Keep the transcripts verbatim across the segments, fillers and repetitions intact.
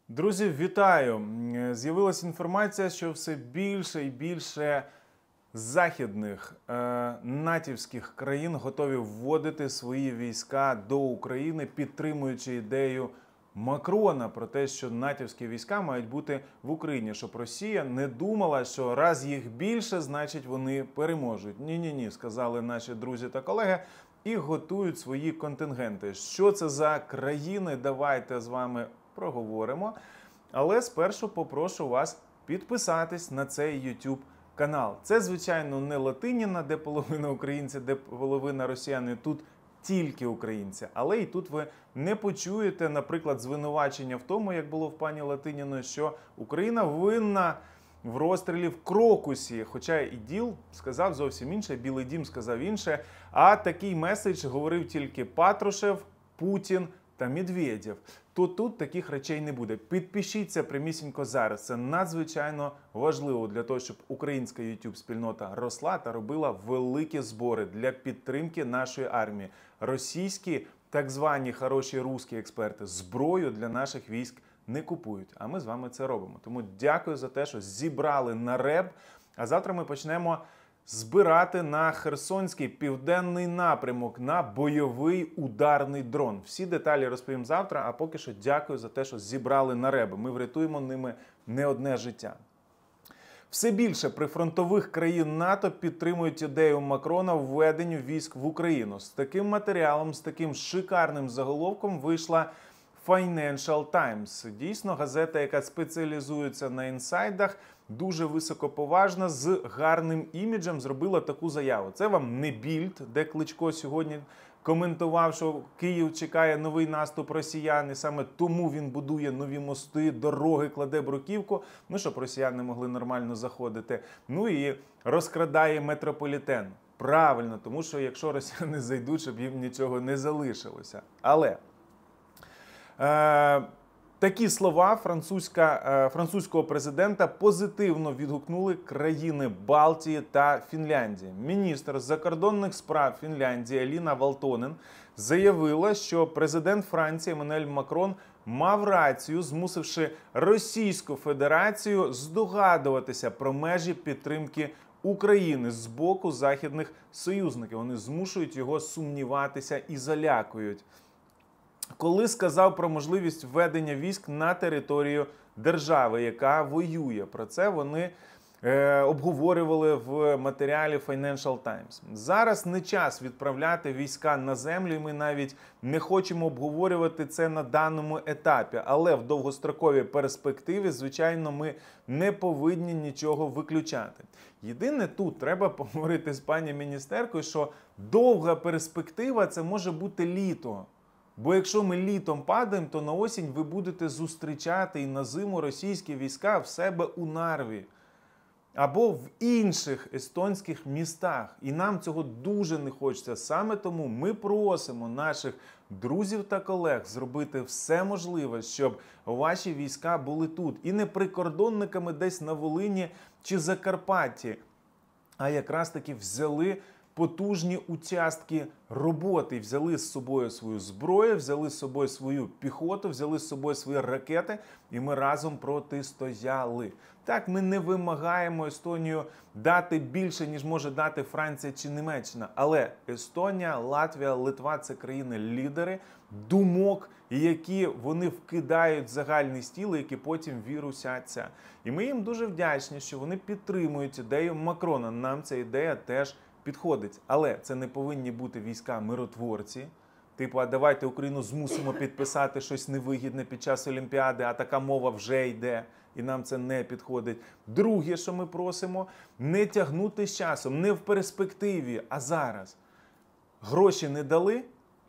Друзі, вітаю! З'явилася інформація, що все більше і більше західних е, натівських країн готові вводити свої війська до України, підтримуючи ідею Макрона про те, що натівські війська мають бути в Україні, щоб Росія не думала, що раз їх більше, значить вони переможуть. Ні-ні-ні, сказали наші друзі та колеги, і готують свої контингенти. Що це за країни? Давайте з вами проговоримо. Але спершу попрошу вас підписатись на цей YouTube канал. Це, звичайно, не Латиніна, де половина українців, де половина росіяни. Тут тільки українці. Але і тут ви не почуєте, наприклад, звинувачення в тому, як було в пані Латиніної, що Україна винна в розстрілі в Крокусі. Хоча і ДІЛ сказав зовсім інше, Білий дім сказав інше. А такий меседж говорив тільки Патрушев, Путін та Медведєв. То тут таких речей не буде. Підпишіться прямісінько зараз. Це надзвичайно важливо для того, щоб українська YouTube-спільнота росла та робила великі збори для підтримки нашої армії. Російські, так звані хороші русські експерти, зброю для наших військ не купують. А ми з вами це робимо. Тому дякую за те, що зібрали на РЕБ. А завтра ми почнемо збирати на Херсонський південний напрямок на бойовий ударний дрон. Всі деталі розповім завтра, а поки що дякую за те, що зібрали на РЕБ. Ми врятуємо ними не одне життя. Все більше прифронтових країн НАТО підтримують ідею Макрона введенню військ в Україну. З таким матеріалом, з таким шикарним заголовком вийшла Financial Times. Дійсно, газета, яка спеціалізується на інсайдах, дуже високоповажна, з гарним іміджем зробила таку заяву. Це вам не Більд, де Кличко сьогодні коментував, що Київ чекає новий наступ росіян, і саме тому він будує нові мости, дороги, кладе бруківку, ну, щоб росіяни могли нормально заходити. Ну і розкрадає метрополітен. Правильно, тому що якщо росіяни зайдуть, щоб їм нічого не залишилося. Але Е, такі слова французька, е, французького президента позитивно відгукнули країни Балтії та Фінляндії. Міністр закордонних справ Фінляндії Еліна Валтонен заявила, що президент Франції Еммануель Макрон мав рацію, змусивши Російську Федерацію здогадуватися про межі підтримки України з боку західних союзників. Вони змушують його сумніватися і залякують. Коли сказав про можливість введення військ на територію держави, яка воює. Про це вони е, обговорювали в матеріалі Financial Times. Зараз не час відправляти війська на землю, і ми навіть не хочемо обговорювати це на даному етапі. Але в довгостроковій перспективі, звичайно, ми не повинні нічого виключати. Єдине, тут треба поговорити з пані міністеркою, що довга перспектива – це може бути літо. Бо якщо ми літом падаємо, то на осінь ви будете зустрічати і на зиму російські війська в себе у Нарві. Або в інших естонських містах. І нам цього дуже не хочеться. Саме тому ми просимо наших друзів та колег зробити все можливе, щоб ваші війська були тут. І не прикордонниками десь на Волині чи Закарпатті, а якраз таки взяли потужні участки роботи, взяли з собою свою зброю, взяли з собою свою піхоту, взяли з собою свої ракети, і ми разом протистояли. Так, ми не вимагаємо Естонію дати більше, ніж може дати Франція чи Німеччина. Але Естонія, Латвія, Литва – це країни-лідери думок, які вони вкидають в загальний стіл, які потім вірусяться. І ми їм дуже вдячні, що вони підтримують ідею Макрона. Нам ця ідея теж підходить. Але це не повинні бути війська-миротворці. Типу, а давайте Україну змусимо підписати щось невигідне під час Олімпіади, а така мова вже йде, і нам це не підходить. Друге, що ми просимо, не тягнути з часом, не в перспективі, а зараз. Гроші не дали,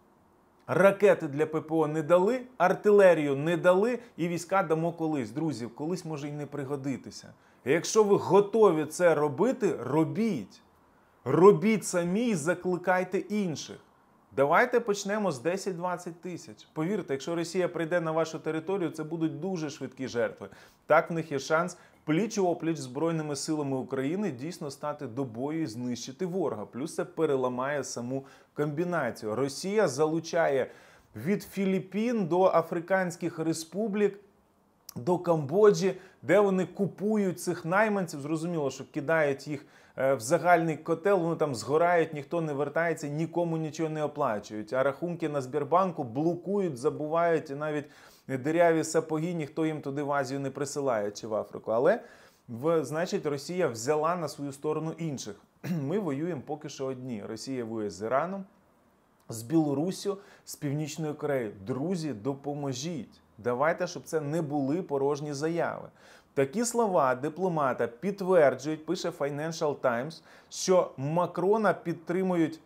ракети для ППО не дали, артилерію не дали, і війська дамо колись. Друзі, колись може й не пригодитися. І якщо ви готові це робити, робіть. Робіть самі і закликайте інших. Давайте почнемо з десять-двадцять тисяч. Повірте, якщо Росія прийде на вашу територію, це будуть дуже швидкі жертви. Так в них є шанс пліч-опліч з Збройними силами України дійсно стати до бою і знищити ворога. Плюс це переламає саму комбінацію. Росія залучає від Філіппін до Африканських республік до Камбоджі, де вони купують цих найманців. Зрозуміло, що кидають їх в загальний котел, вони там згорають, ніхто не вертається, нікому нічого не оплачують. А рахунки на Сбербанку блокують, забувають, і навіть диряві сапоги ніхто їм туди в Азію не присилає чи в Африку. Але, в, значить, Росія взяла на свою сторону інших. Ми воюємо поки що одні. Росія воює з Іраном, з Білоруссю, з Північною Кореєю. Друзі, допоможіть. Давайте, щоб це не були порожні заяви. Такі слова дипломата підтверджують, пише Financial Times, що Макрона підтримують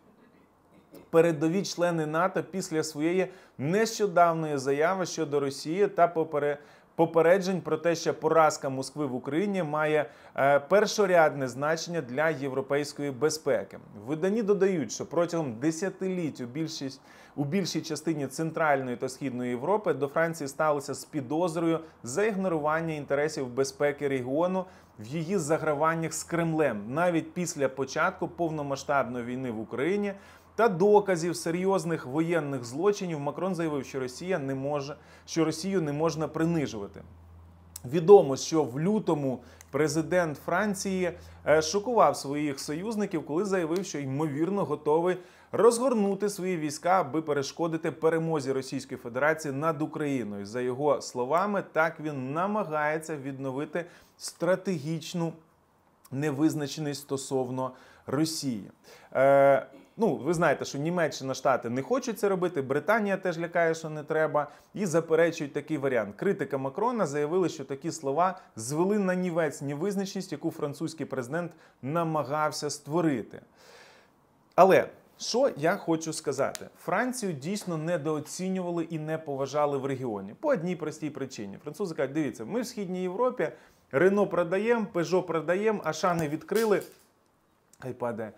передові члени НАТО після своєї нещодавної заяви щодо Росії та попереджень про те, що поразка Москви в Україні має першорядне значення для європейської безпеки. В виданні додають, що протягом десятиліть у більшість У більшій частині Центральної та Східної Європи до Франції сталося з підозрою за ігнорування інтересів безпеки регіону в її заграваннях з Кремлем, навіть після початку повномасштабної війни в Україні та доказів серйозних воєнних злочинів. Макрон заявив, що Росія не може, що Росію не можна принижувати. Відомо, що в лютому президент Франції шокував своїх союзників, коли заявив, що ймовірно готовий розгорнути свої війська, аби перешкодити перемозі Російської Федерації над Україною. За його словами, так він намагається відновити стратегічну невизначеність стосовно Росії. Е, ну, ви знаєте, що Німеччина, Штати не хочуть це робити, Британія теж лякає, що не треба, і заперечують такий варіант. Критика Макрона заявили, що такі слова звели на нівець невизначеність, яку французький президент намагався створити. Але що я хочу сказати? Францію дійсно недооцінювали і не поважали в регіоні. По одній простій причині. Французи кажуть, дивіться, ми в Східній Європі Рено продаємо, Пежо продаємо, Ашани відкрили, хай падає.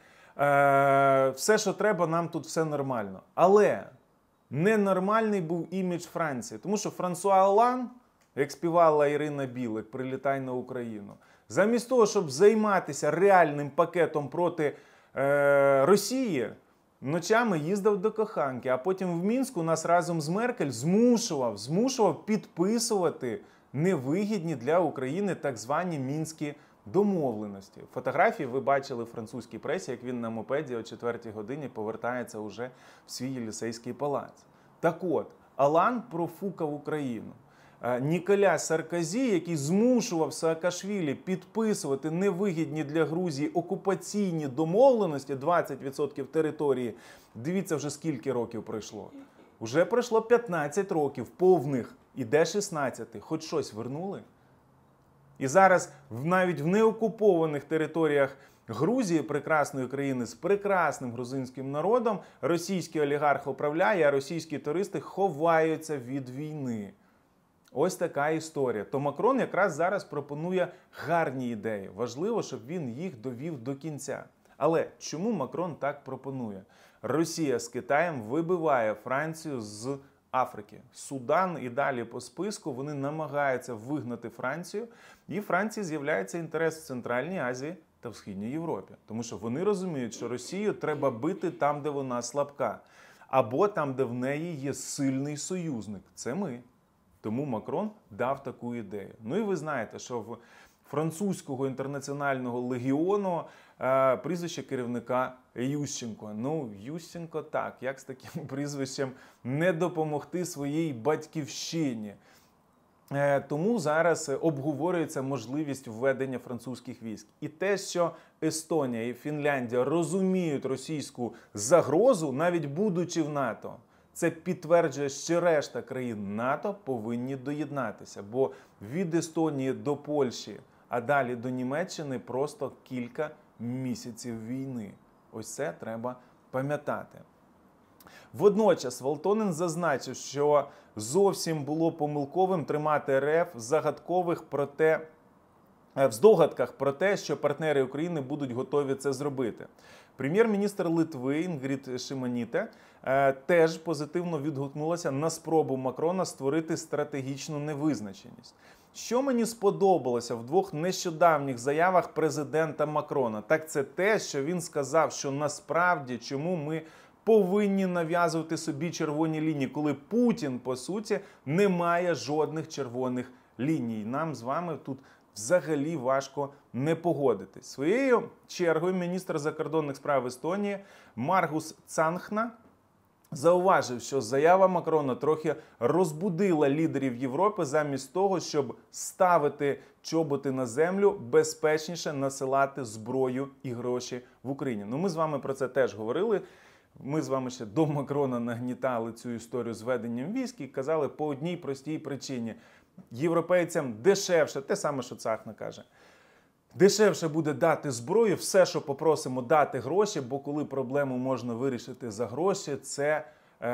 Е, все, що треба, нам тут все нормально. Але ненормальний був імідж Франції. Тому що Франсуа Олланд, як співала Ірина Білик, «Прилітай на Україну», замість того, щоб займатися реальним пакетом проти е, Росії, ночами їздив до коханки, а потім в Мінську нас разом з Меркель змушував, змушував підписувати невигідні для України так звані мінські домовленості. Фотографії ви бачили в французькій пресі, як він на мопеді о четвертій годині повертається уже в свій Єлісейський палац. Так от, Олланд профукав Україну. Ніколя Саркозі, який змушував Саакашвілі підписувати невигідні для Грузії окупаційні домовленості, двадцять відсотків території, дивіться вже скільки років пройшло. Уже пройшло п'ятнадцять років повних, іде шістнадцять. Хоч щось вернули? І зараз навіть в неокупованих територіях Грузії, прекрасної країни з прекрасним грузинським народом, російський олігарх управляє, а російські туристи ховаються від війни. Ось така історія. То Макрон якраз зараз пропонує гарні ідеї. Важливо, щоб він їх довів до кінця. Але чому Макрон так пропонує? Росія з Китаєм вибиває Францію з Африки. Судан і далі по списку, вони намагаються вигнати Францію. І Франції з'являється інтерес в Центральній Азії та в Східній Європі. Тому що вони розуміють, що Росію треба бити там, де вона слабка. Або там, де в неї є сильний союзник. Це ми. Тому Макрон дав таку ідею. Ну і ви знаєте, що в французького інтернаціонального легіону е, прізвище керівника Ющенко. Ну, Ющенко так, як з таким прізвищем не допомогти своїй батьківщині. Е, тому зараз обговорюється можливість введення французьких військ. І те, що Естонія і Фінляндія розуміють російську загрозу, навіть будучи в НАТО, це підтверджує, що решта країн НАТО повинні доєднатися, бо від Естонії до Польщі, а далі до Німеччини просто кілька місяців війни. Ось це треба пам'ятати. Водночас Валтонен зазначив, що зовсім було помилковим тримати РФ в загадкових про те, в здогадках про те, що партнери України будуть готові це зробити. Прем'єр-міністр Литви Інгрід Шимоніте теж позитивно відгукнулася на спробу Макрона створити стратегічну невизначеність. Що мені сподобалося в двох нещодавніх заявах президента Макрона, так це те, що він сказав, що насправді чому ми повинні нав'язувати собі червоні лінії, коли Путін, по суті, не має жодних червоних лінії. Нам з вами тут взагалі важко не погодитись. Своєю чергою міністр закордонних справ Естонії Маргус Цанхна зауважив, що заява Макрона трохи розбудила лідерів Європи замість того, щоб ставити чоботи на землю, безпечніше насилати зброю і гроші в Україні. Ну, ми з вами про це теж говорили. Ми з вами ще до Макрона нагнітали цю історію з веденням військ і казали по одній простій причині. Європейцям дешевше, те саме, що Цахна каже, дешевше буде дати зброю, все, що попросимо, дати гроші, бо коли проблему можна вирішити за гроші, це е,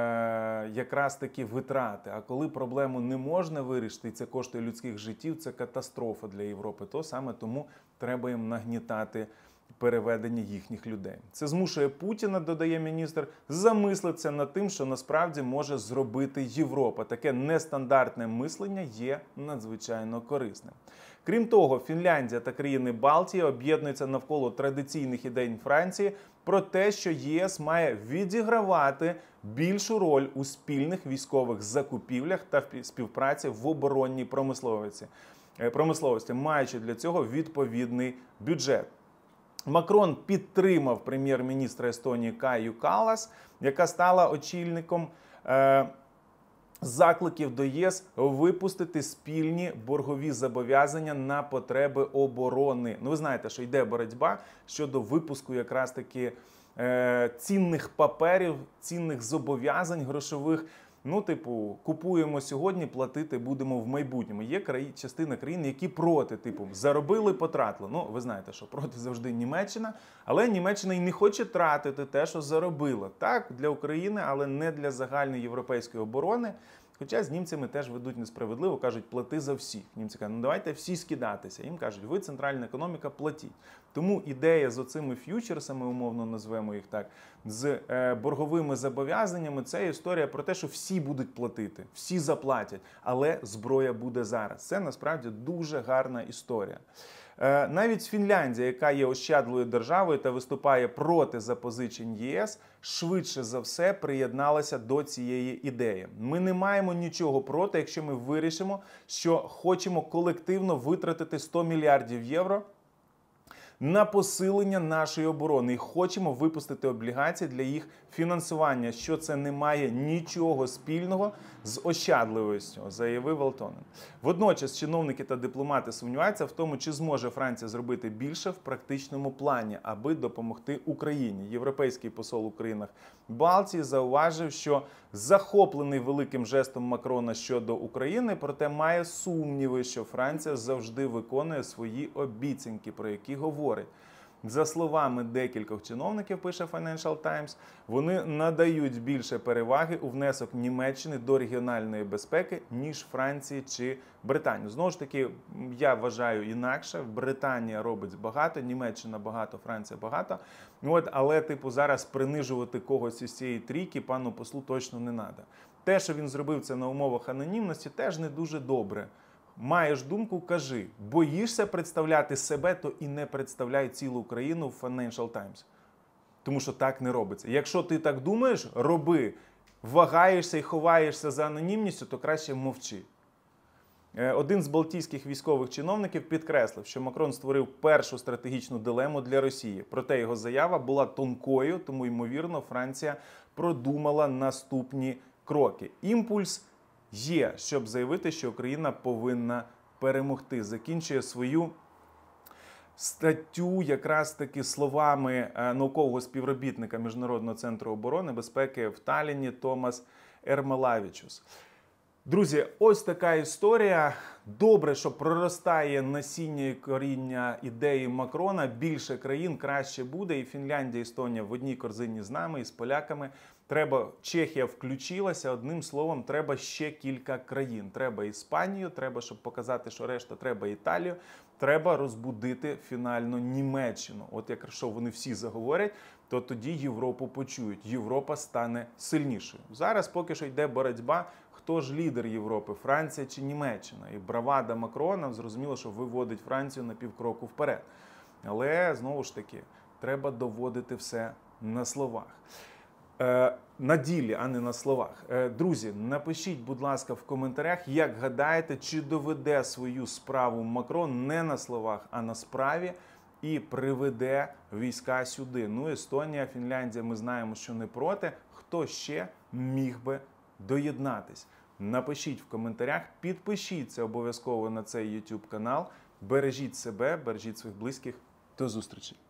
якраз таки витрати. А коли проблему не можна вирішити, і це коштує людських життів, це катастрофа для Європи. То саме тому треба їм нагнітати переведення їхніх людей. Це змушує Путіна, додає міністр, замислитися над тим, що насправді може зробити Європа. Таке нестандартне мислення є надзвичайно корисним. Крім того, Фінляндія та країни Балтії об'єднуються навколо традиційних ідей Франції про те, що ЄС має відігравати більшу роль у спільних військових закупівлях та співпраці в оборонній промисловості, промисловості, маючи для цього відповідний бюджет. Макрон підтримав прем'єр-міністра Естонії Каю Каллас, яка стала очільником е, закликів до ЄС випустити спільні боргові зобов'язання на потреби оборони. Ну, ви знаєте, що йде боротьба щодо випуску якраз таки е, цінних паперів, цінних зобов'язань грошових. Ну, типу, купуємо сьогодні, платити будемо в майбутньому. Є краї, частина країн, які проти, типу, заробили, потратили. Ну, ви знаєте, що проти завжди Німеччина, але Німеччина і не хоче тратити те, що заробила. Так, для України, але не для загальної європейської оборони. Хоча з німцями теж ведуть несправедливо, кажуть, плати за всіх. Німці кажуть, ну давайте всі скидатися. Їм кажуть, ви центральна економіка, платіть. Тому ідея з оцими ф'ючерсами, умовно назвемо їх так, з е, борговими зобов'язаннями, це історія про те, що всі будуть платити, всі заплатять, але зброя буде зараз. Це насправді дуже гарна історія. Е, навіть Фінляндія, яка є ощадливою державою та виступає проти запозичень ЄС, швидше за все приєдналася до цієї ідеї. Ми не маємо нічого проти, якщо ми вирішимо, що хочемо колективно витратити сто мільярдів євро на посилення нашої оборони і хочемо випустити облігації для їх фінансування, що це не має нічого спільного з ощадливістю, заявив Валтонен. Водночас чиновники та дипломати сумніваються в тому, чи зможе Франція зробити більше в практичному плані, аби допомогти Україні. Європейський посол у країнах Балтії зауважив, що захоплений великим жестом Макрона щодо України, проте має сумніви, що Франція завжди виконує свої обіцянки, про які говорить. За словами декількох чиновників, пише Financial Times, вони надають більше переваги у внесок Німеччини до регіональної безпеки, ніж Франції чи Британії. Знову ж таки, я вважаю інакше. Британія робить багато, Німеччина багато, Франція багато. От, але, типу, зараз принижувати когось із цієї трійки пану послу точно не треба. Те, що він зробив це на умовах анонімності, теж не дуже добре. Маєш думку, кажи. Боїшся представляти себе, то і не представляй цілу країну в Financial Times. Тому що так не робиться. Якщо ти так думаєш, роби. Вагаєшся і ховаєшся за анонімністю, то краще мовчи. Один з балтійських військових чиновників підкреслив, що Макрон створив першу стратегічну дилему для Росії. Проте його заява була тонкою, тому, ймовірно, Франція продумала наступні кроки. Імпульс є, щоб заявити, що Україна повинна перемогти. Закінчує свою статтю якраз таки словами наукового співробітника Міжнародного центру оборони безпеки в Талліні Томас Ермалавічус. Друзі, ось така історія. Добре, що проростає насіння і коріння ідеї Макрона. Більше країн, краще буде. І Фінляндія, Естонія в одній корзині з нами, і з поляками. Треба, Чехія включилася, одним словом, треба ще кілька країн. Треба Іспанію, треба, щоб показати, що решта, треба Італію. Треба розбудити фінально Німеччину. От якщо вони всі заговорять, то тоді Європу почують. Європа стане сильнішою. Зараз поки що йде боротьба. Хто ж лідер Європи, Франція чи Німеччина? І бравада Макрона, зрозуміло, що виводить Францію на півкроку вперед. Але, знову ж таки, треба доводити все на словах. Е, на ділі, а не на словах. Е, друзі, напишіть, будь ласка, в коментарях, як гадаєте, чи доведе свою справу Макрон не на словах, а на справі і приведе війська сюди. Ну, Естонія, Фінляндія, ми знаємо, що не проти. Хто ще міг би доєднатись? Напишіть в коментарях, підпишіться обов'язково на цей YouTube канал. Бережіть себе, бережіть своїх близьких. До зустрічі!